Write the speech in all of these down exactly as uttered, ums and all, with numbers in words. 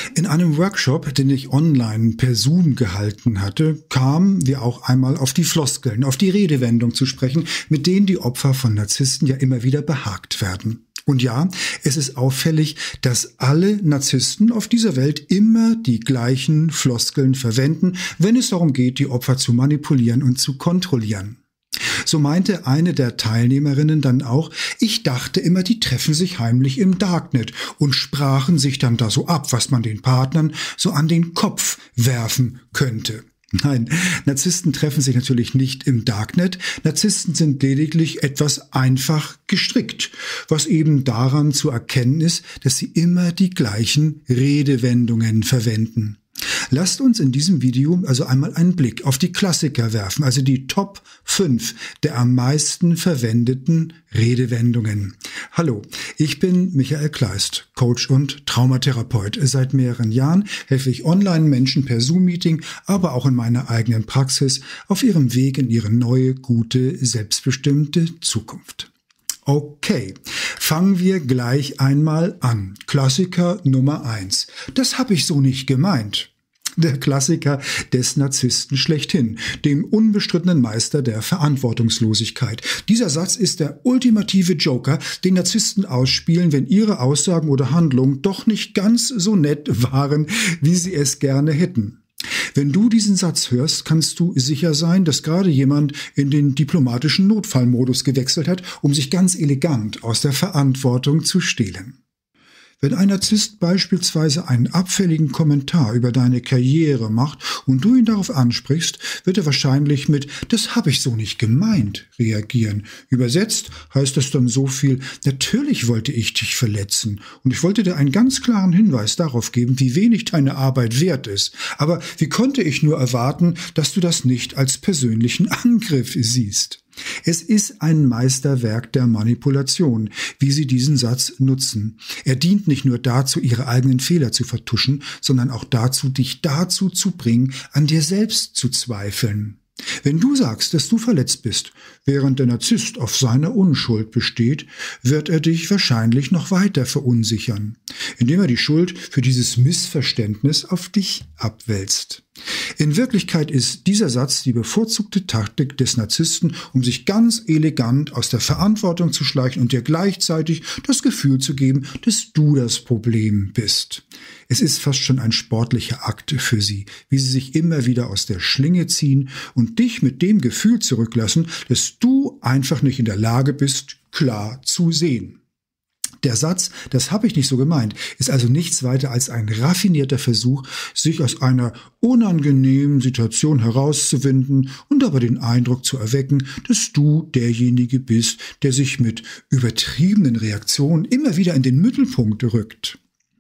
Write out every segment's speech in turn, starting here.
In einem Workshop, den ich online per Zoom gehalten hatte, kamen wir auch einmal auf die Floskeln, auf die Redewendung zu sprechen, mit denen die Opfer von Narzissten ja immer wieder behagt werden. Und ja, es ist auffällig, dass alle Narzissten auf dieser Welt immer die gleichen Floskeln verwenden, wenn es darum geht, die Opfer zu manipulieren und zu kontrollieren. So meinte eine der Teilnehmerinnen dann auch, ich dachte immer, die treffen sich heimlich im Darknet und sprachen sich dann da so ab, was man den Partnern so an den Kopf werfen könnte. Nein, Narzissten treffen sich natürlich nicht im Darknet. Narzissten sind lediglich etwas einfach gestrickt, was eben daran zu erkennen ist, dass sie immer die gleichen Redewendungen verwenden. Lasst uns in diesem Video also einmal einen Blick auf die Klassiker werfen, also die Top fünf der am meisten verwendeten Redewendungen. Hallo, ich bin Michael Kleist, Coach und Traumatherapeut. Seit mehreren Jahren helfe ich Online-Menschen per Zoom-Meeting, aber auch in meiner eigenen Praxis auf ihrem Weg in ihre neue, gute, selbstbestimmte Zukunft. Okay, fangen wir gleich einmal an. Klassiker Nummer eins. Das habe ich so nicht gemeint. Der Klassiker des Narzissten schlechthin, dem unbestrittenen Meister der Verantwortungslosigkeit. Dieser Satz ist der ultimative Joker, den Narzissten ausspielen, wenn ihre Aussagen oder Handlungen doch nicht ganz so nett waren, wie sie es gerne hätten. Wenn du diesen Satz hörst, kannst du sicher sein, dass gerade jemand in den diplomatischen Notfallmodus gewechselt hat, um sich ganz elegant aus der Verantwortung zu stehlen. Wenn ein Narzisst beispielsweise einen abfälligen Kommentar über deine Karriere macht und du ihn darauf ansprichst, wird er wahrscheinlich mit „Das habe ich so nicht gemeint" reagieren. Übersetzt heißt es dann so viel: Natürlich wollte ich dich verletzen und ich wollte dir einen ganz klaren Hinweis darauf geben, wie wenig deine Arbeit wert ist. Aber wie konnte ich nur erwarten, dass du das nicht als persönlichen Angriff siehst? Es ist ein Meisterwerk der Manipulation, wie sie diesen Satz nutzen. Er dient nicht nur dazu, ihre eigenen Fehler zu vertuschen, sondern auch dazu, dich dazu zu bringen, an dir selbst zu zweifeln. Wenn du sagst, dass du verletzt bist, während der Narzisst auf seiner Unschuld besteht, wird er dich wahrscheinlich noch weiter verunsichern, indem er die Schuld für dieses Missverständnis auf dich abwälzt. In Wirklichkeit ist dieser Satz die bevorzugte Taktik des Narzissten, um sich ganz elegant aus der Verantwortung zu schleichen und dir gleichzeitig das Gefühl zu geben, dass du das Problem bist. Es ist fast schon ein sportlicher Akt für sie, wie sie sich immer wieder aus der Schlinge ziehen und dich mit dem Gefühl zurücklassen, dass du einfach nicht in der Lage bist, klar zu sehen. Der Satz, das habe ich nicht so gemeint, ist also nichts weiter als ein raffinierter Versuch, sich aus einer unangenehmen Situation herauszuwinden und dabei den Eindruck zu erwecken, dass du derjenige bist, der sich mit übertriebenen Reaktionen immer wieder in den Mittelpunkt rückt.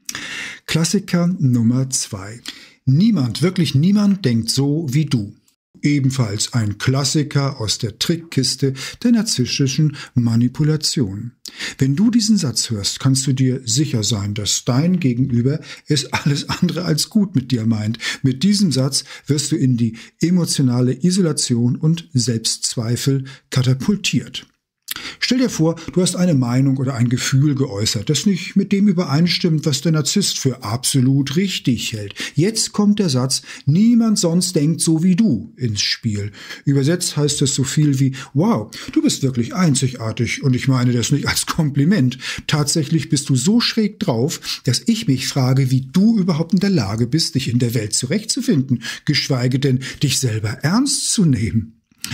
Klassiker Nummer zwei. Niemand, wirklich niemand denkt so wie du. Ebenfalls ein Klassiker aus der Trickkiste der narzisstischen Manipulation. Wenn du diesen Satz hörst, kannst du dir sicher sein, dass dein Gegenüber es alles andere als gut mit dir meint. Mit diesem Satz wirst du in die emotionale Isolation und Selbstzweifel katapultiert. Stell dir vor, du hast eine Meinung oder ein Gefühl geäußert, das nicht mit dem übereinstimmt, was der Narzisst für absolut richtig hält. Jetzt kommt der Satz, niemand sonst denkt so wie du, ins Spiel. Übersetzt heißt es so viel wie, wow, du bist wirklich einzigartig, und ich meine das nicht als Kompliment. Tatsächlich bist du so schräg drauf, dass ich mich frage, wie du überhaupt in der Lage bist, dich in der Welt zurechtzufinden, geschweige denn, dich selber ernst zu nehmen.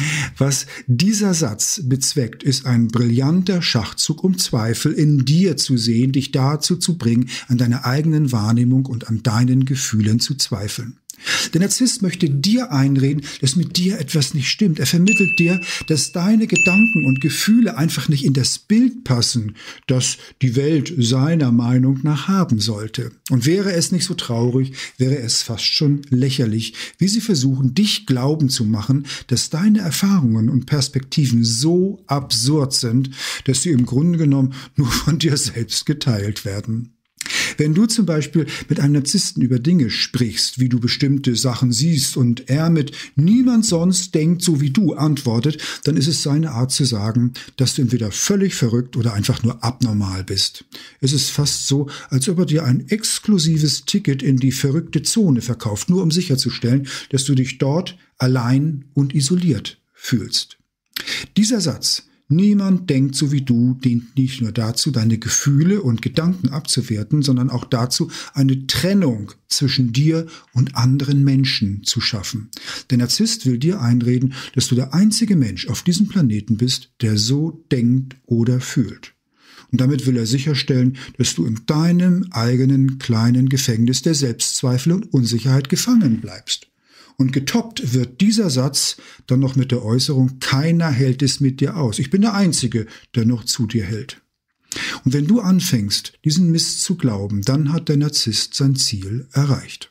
Was dieser Satz bezweckt, ist ein brillanter Schachzug, um Zweifel in dir zu sehen, dich dazu zu bringen, an deiner eigenen Wahrnehmung und an deinen Gefühlen zu zweifeln. Der Narzisst möchte dir einreden, dass mit dir etwas nicht stimmt. Er vermittelt dir, dass deine Gedanken und Gefühle einfach nicht in das Bild passen, das die Welt seiner Meinung nach haben sollte. Und wäre es nicht so traurig, wäre es fast schon lächerlich, wie sie versuchen, dich glauben zu machen, dass deine Erfahrungen und Perspektiven so absurd sind, dass sie im Grunde genommen nur von dir selbst geteilt werden. Wenn du zum Beispiel mit einem Narzissten über Dinge sprichst, wie du bestimmte Sachen siehst und er mit niemand sonst denkt so wie du antwortet, dann ist es seine Art zu sagen, dass du entweder völlig verrückt oder einfach nur abnormal bist. Es ist fast so, als ob er dir ein exklusives Ticket in die verrückte Zone verkauft, nur um sicherzustellen, dass du dich dort allein und isoliert fühlst. Dieser Satz, niemand denkt so wie du, dient nicht nur dazu, deine Gefühle und Gedanken abzuwerten, sondern auch dazu, eine Trennung zwischen dir und anderen Menschen zu schaffen. Der Narzisst will dir einreden, dass du der einzige Mensch auf diesem Planeten bist, der so denkt oder fühlt. Und damit will er sicherstellen, dass du in deinem eigenen kleinen Gefängnis der Selbstzweifel und Unsicherheit gefangen bleibst. Und getoppt wird dieser Satz dann noch mit der Äußerung, keiner hält es mit dir aus. Ich bin der Einzige, der noch zu dir hält. Und wenn du anfängst, diesen Mist zu glauben, dann hat der Narzisst sein Ziel erreicht.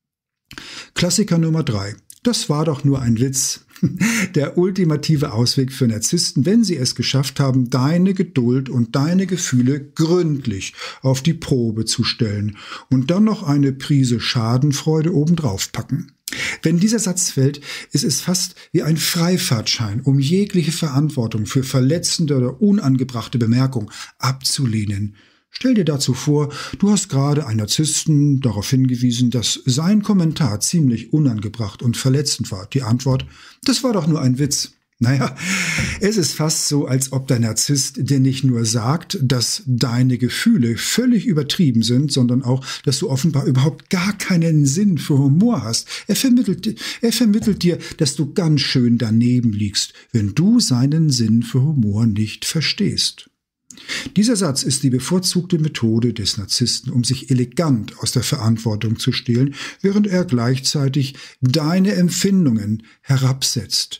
Klassiker Nummer drei. Das war doch nur ein Witz. Der ultimative Ausweg für Narzissten, wenn sie es geschafft haben, deine Geduld und deine Gefühle gründlich auf die Probe zu stellen und dann noch eine Prise Schadenfreude obendrauf packen. Wenn dieser Satz fällt, ist es fast wie ein Freifahrtschein, um jegliche Verantwortung für verletzende oder unangebrachte Bemerkung abzulehnen. Stell dir dazu vor, du hast gerade einen Narzissten darauf hingewiesen, dass sein Kommentar ziemlich unangebracht und verletzend war. Die Antwort, das war doch nur ein Witz. Naja, es ist fast so, als ob der Narzisst dir nicht nur sagt, dass deine Gefühle völlig übertrieben sind, sondern auch, dass du offenbar überhaupt gar keinen Sinn für Humor hast. Er vermittelt, er vermittelt dir, dass du ganz schön daneben liegst, wenn du seinen Sinn für Humor nicht verstehst. Dieser Satz ist die bevorzugte Methode des Narzissten, um sich elegant aus der Verantwortung zu stehlen, während er gleichzeitig deine Empfindungen herabsetzt.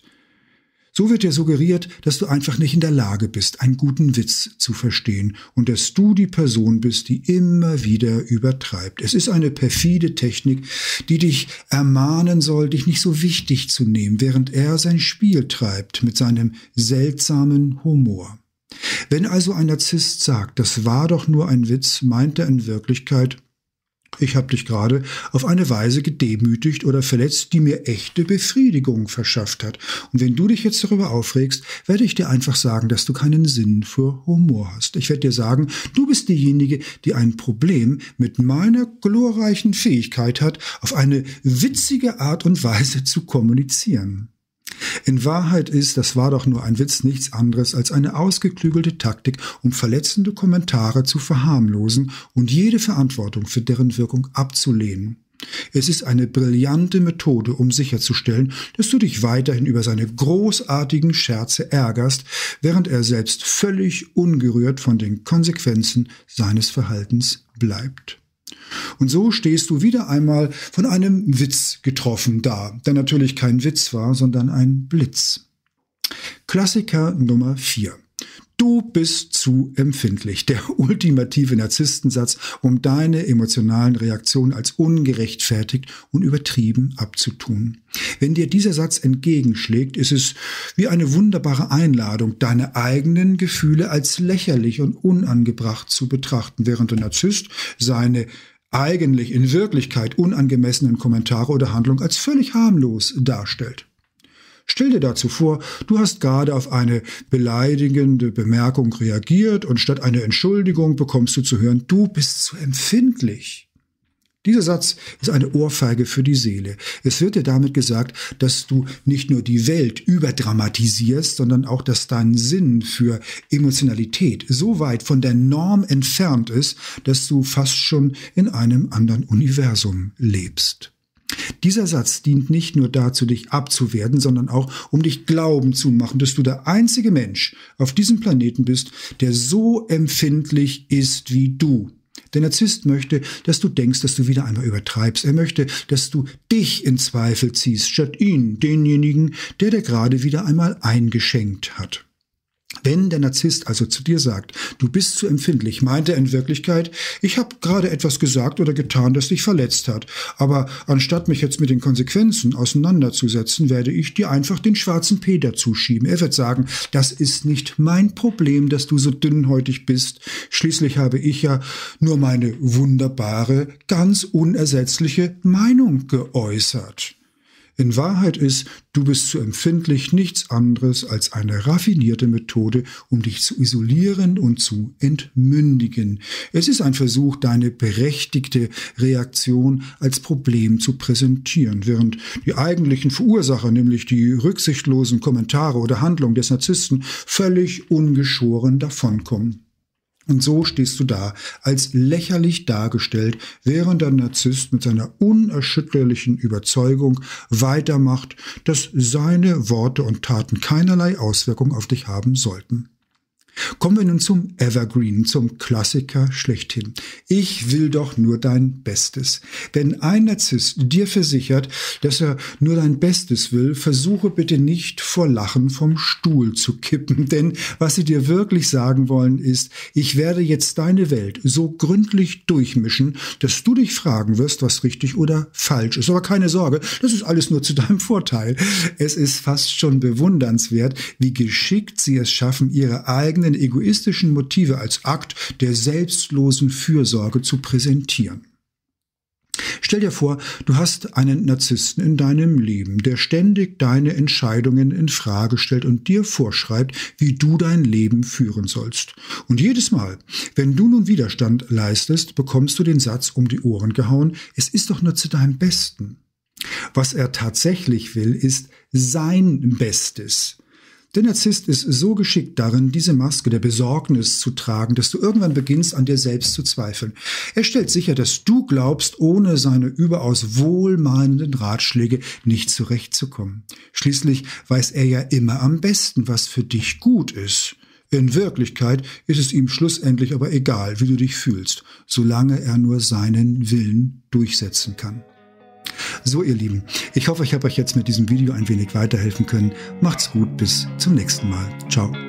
So wird dir suggeriert, dass du einfach nicht in der Lage bist, einen guten Witz zu verstehen und dass du die Person bist, die immer wieder übertreibt. Es ist eine perfide Technik, die dich ermahnen soll, dich nicht so wichtig zu nehmen, während er sein Spiel treibt mit seinem seltsamen Humor. Wenn also ein Narzisst sagt, das war doch nur ein Witz, meint er in Wirklichkeit, ich habe dich gerade auf eine Weise gedemütigt oder verletzt, die mir echte Befriedigung verschafft hat. Und wenn du dich jetzt darüber aufregst, werde ich dir einfach sagen, dass du keinen Sinn für Humor hast. Ich werde dir sagen, du bist diejenige, die ein Problem mit meiner glorreichen Fähigkeit hat, auf eine witzige Art und Weise zu kommunizieren. In Wahrheit ist, das war doch nur ein Witz, nichts anderes als eine ausgeklügelte Taktik, um verletzende Kommentare zu verharmlosen und jede Verantwortung für deren Wirkung abzulehnen. Es ist eine brillante Methode, um sicherzustellen, dass du dich weiterhin über seine großartigen Scherze ärgerst, während er selbst völlig ungerührt von den Konsequenzen seines Verhaltens bleibt. Und so stehst du wieder einmal von einem Witz getroffen da, der natürlich kein Witz war, sondern ein Blitz. Klassiker Nummer vier. Du bist zu empfindlich. Der ultimative Narzisstensatz, um deine emotionalen Reaktionen als ungerechtfertigt und übertrieben abzutun. Wenn dir dieser Satz entgegenschlägt, ist es wie eine wunderbare Einladung, deine eigenen Gefühle als lächerlich und unangebracht zu betrachten, während der Narzisst seine eigentlich in Wirklichkeit unangemessenen Kommentare oder Handlungen als völlig harmlos darstellt. Stell dir dazu vor, du hast gerade auf eine beleidigende Bemerkung reagiert und statt einer Entschuldigung bekommst du zu hören, du bist zu empfindlich. Dieser Satz ist eine Ohrfeige für die Seele. Es wird dir damit gesagt, dass du nicht nur die Welt überdramatisierst, sondern auch, dass dein Sinn für Emotionalität so weit von der Norm entfernt ist, dass du fast schon in einem anderen Universum lebst. Dieser Satz dient nicht nur dazu, dich abzuwerten, sondern auch, um dich glauben zu machen, dass du der einzige Mensch auf diesem Planeten bist, der so empfindlich ist wie du. Der Narzisst möchte, dass du denkst, dass du wieder einmal übertreibst. Er möchte, dass du dich in Zweifel ziehst, statt ihn, denjenigen, der dir gerade wieder einmal eingeschenkt hat. Wenn der Narzisst also zu dir sagt, du bist zu empfindlich, meint er in Wirklichkeit, ich habe gerade etwas gesagt oder getan, das dich verletzt hat. Aber anstatt mich jetzt mit den Konsequenzen auseinanderzusetzen, werde ich dir einfach den schwarzen Peter zuschieben. Er wird sagen, das ist nicht mein Problem, dass du so dünnhäutig bist. Schließlich habe ich ja nur meine wunderbare, ganz unersetzliche Meinung geäußert. In Wahrheit ist, du bist zu empfindlich nichts anderes als eine raffinierte Methode, um dich zu isolieren und zu entmündigen. Es ist ein Versuch, deine berechtigte Reaktion als Problem zu präsentieren, während die eigentlichen Verursacher, nämlich die rücksichtslosen Kommentare oder Handlungen des Narzissten, völlig ungeschoren davonkommen. Und so stehst du da, als lächerlich dargestellt, während der Narzisst mit seiner unerschütterlichen Überzeugung weitermacht, dass seine Worte und Taten keinerlei Auswirkung auf dich haben sollten. Kommen wir nun zum Evergreen, zum Klassiker schlechthin. Ich will doch nur dein Bestes. Wenn ein Narzisst dir versichert, dass er nur dein Bestes will, versuche bitte nicht vor Lachen vom Stuhl zu kippen. Denn was sie dir wirklich sagen wollen ist, ich werde jetzt deine Welt so gründlich durchmischen, dass du dich fragen wirst, was richtig oder falsch ist. Aber keine Sorge, das ist alles nur zu deinem Vorteil. Es ist fast schon bewundernswert, wie geschickt sie es schaffen, ihre eigenen egoistischen Motive als Akt der selbstlosen Fürsorge zu präsentieren. Stell dir vor, du hast einen Narzissten in deinem Leben, der ständig deine Entscheidungen in Frage stellt und dir vorschreibt, wie du dein Leben führen sollst. Und jedes Mal, wenn du nun Widerstand leistest, bekommst du den Satz um die Ohren gehauen, es ist doch nur zu deinem Besten. Was er tatsächlich will, ist sein Bestes. Der Narzisst ist so geschickt darin, diese Maske der Besorgnis zu tragen, dass du irgendwann beginnst, an dir selbst zu zweifeln. Er stellt sicher, dass du glaubst, ohne seine überaus wohlmeinenden Ratschläge nicht zurechtzukommen. Schließlich weiß er ja immer am besten, was für dich gut ist. In Wirklichkeit ist es ihm schlussendlich aber egal, wie du dich fühlst, solange er nur seinen Willen durchsetzen kann. So, ihr Lieben, ich hoffe, ich habe euch jetzt mit diesem Video ein wenig weiterhelfen können. Macht's gut, bis zum nächsten Mal. Ciao.